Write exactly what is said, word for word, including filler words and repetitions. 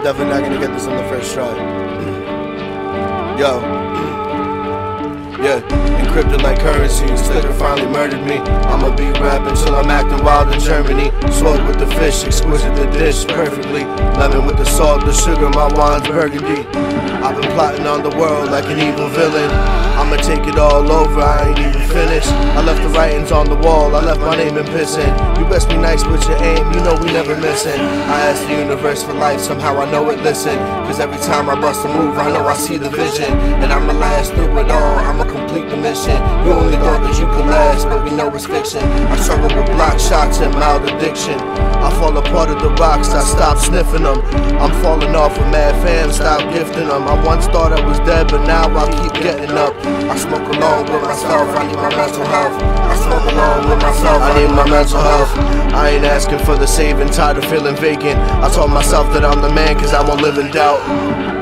definitely not gonna get this on the first try. Yo. Yeah, encrypted like currency, Slicker finally murdered me. I'ma be rapping till I'm acting wild in Germany. Sword with the fish, exquisite the dish perfectly. Lemon with the salt, the sugar, my wine's burgundy. I've been plotting on the world like an evil villain. I'ma take it all over, I ain't even finished. I left the writings on the wall, I left my name in pissing. You best be nice with your aim, you know we never missing. I asked the universe for life, somehow I know it listen. Cause every time I bust a move, I know I see the vision. And I'ma last through it all, I'ma complete the mission. You only thought that you could last, but we know it's fiction. I struggle with block shots and mild addiction. I fall apart at the rocks, I stop sniffing them. I'm falling off with mad fans, stop gifting them. I once thought I was dead, but now I keep getting up. I smoke alone with myself, I need my mental health. I smoke alone with myself, I need my mental health. I ain't asking for the saving, tired of feeling vacant. I told myself that I'm the man cause I won't live in doubt.